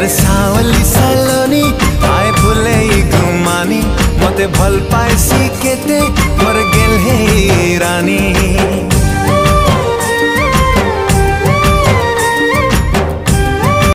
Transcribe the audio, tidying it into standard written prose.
सावली सालोनी आए फुले घुमानी मते भल पाए